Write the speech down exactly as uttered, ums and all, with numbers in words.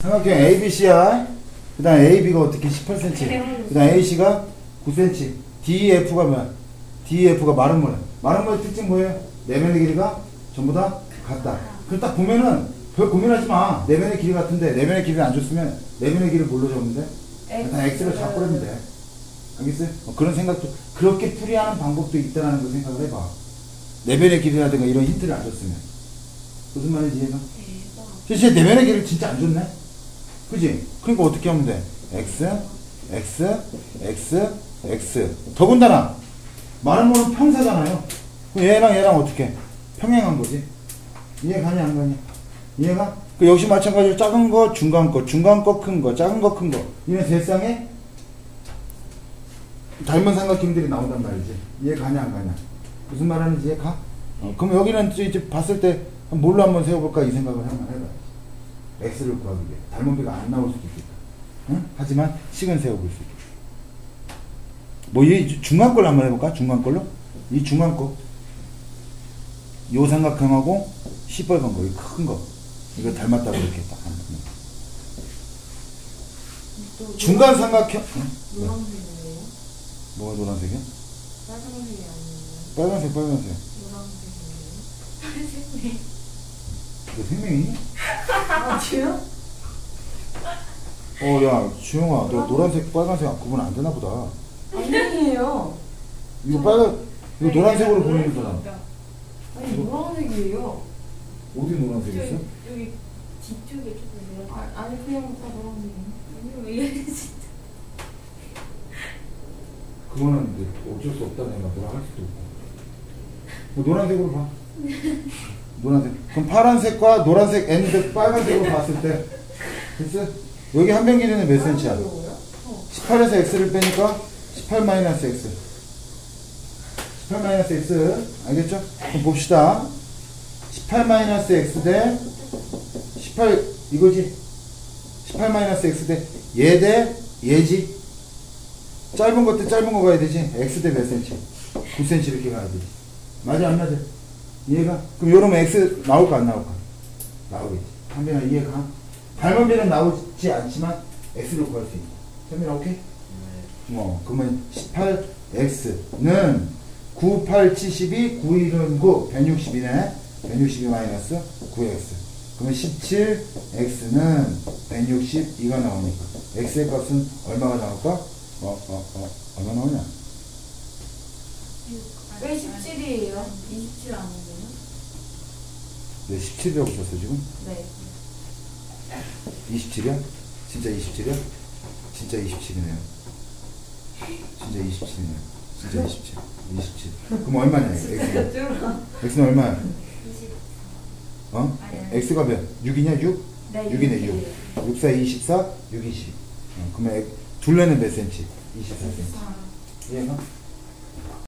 삼각형 A, B, C야. 그 다음 A, B가 어떻게 십팔 센티미터. 그 다음 A, C가 구 센티미터. D, F가 뭐야? D, F가 마른 모래. 마른 모래 특징 뭐예요? 내면의 길이가 전부 다 같다. 그럼 딱 보면은 별 고민하지 마. 내면의 길이 같은데 내면의 길이를 안 줬으면 내면의 길이를 뭘로 적으면 돼? 일단 X를 잡고라면 돼. 알겠어요? 어, 그런 생각도, 그렇게 풀이하는 방법도 있다는 걸 생각을 해봐. 내면의 길이라든가 이런 힌트를 안 줬으면. 무슨 말인지 이해가? 진짜 내면의 길이를 진짜 안 줬네? 그지? 그러니까 어떻게 하면 돼? X, X, X, X. 더군다나, 마른 모는 평사잖아요. 그럼 얘랑 얘랑 어떻게? 평행한 거지. 이해 가냐, 안 가냐? 이해가? 그 역시 마찬가지로 작은 거, 중간 거, 중간 거, 큰 거, 작은 거, 큰 거. 이런 세상에 닮은 삼각형들이 나온단 말이지. 이해 가냐, 안 가냐? 무슨 말 하는지 이해 가? 어, 그럼 여기는 이제 봤을 때 뭘로 한번 세워볼까 이 생각을 한번 해봐. X를 구하기 위해. 닮은 비가 안 나올 수도 있겠다. 응? 하지만 식은 세워볼 수 있겠다. 뭐, 이 중간 걸로 한번 해볼까? 중간 걸로? 이 중간 거. 요 삼각형하고 시뻘건 거, 이 큰 거. 이거 닮았다고 이렇게 딱 하는 거. 중간 삼각형. 노란색이에요? 뭐가 노란색이야? 빨간색이 아니에요? 빨간색, 빨간색. 노란색이에요? 너 생명이니? 아, 지금? 어, 야, 주영아, 너 노란색, 빨간색 구분 안 되나 보다. 아니에요. 이거 빨간, 이거 노란색으로 보이는 사람. 아니, 노란색이에요. 어디 노란색 있어? 여기 뒤쪽에 조금 노란. 아, 아니, 그냥 다 노란색이에요. 왜 이래, 진짜. 그거는 이제 어쩔 수 없다. 내가 뭐라 할 수도 없고. 뭐 노란색으로 봐. 노란색. 그럼 파란색과 노란색 앤드 빨간색으로 봤을 때 됐어? 여기 한 변 길이는 몇 센치야? 십팔에서 x를 빼니까 십팔 마이너스 x. 십팔 마이너스 x. 알겠죠? 그럼 봅시다. 십팔 마이너스 x 대 십팔 이거지? 십팔 마이너스 x 대 얘 대 얘지? 짧은 것 대 짧은 거 가야 되지? x 대 몇 센치? 구 센치 이렇게 가야 되지. 맞아 안 맞아? 이해가? 그럼 요러면 x 나올까 안 나올까? 나오겠지. 한빈아 이해가? 닮은 비는 나오지 않지만 x를 구할 수 있다. 한빈아 오케이? 네. 어, 그러면 십팔 엑스는 구, 팔, 칠십이, 구, 일은 구, 백육십이네. 백육십이 마이너스 구 엑스. 그러면 십칠 엑스는 백육십이가 나오니까 x의 값은 얼마가 나올까? 어, 어, 어, 얼마 나오냐? 왜 십칠이에요? 이십칠 아닌데요? 왜 십칠이라고 썼어 지금? 네. 이십칠이야? 진짜 이십칠이야? 진짜 이십칠이네요. 진짜 이십칠이네요. 진짜 이십칠. 이십칠. 그럼 얼마냐? X는? X는 얼마야? 어? X가 몇? 육이냐? 육? 네, 육이네 육. 육, 사, 이십사, 육, 이십. 어, 그러면 둘레는 몇 센치? 이십사 센치. 이해가?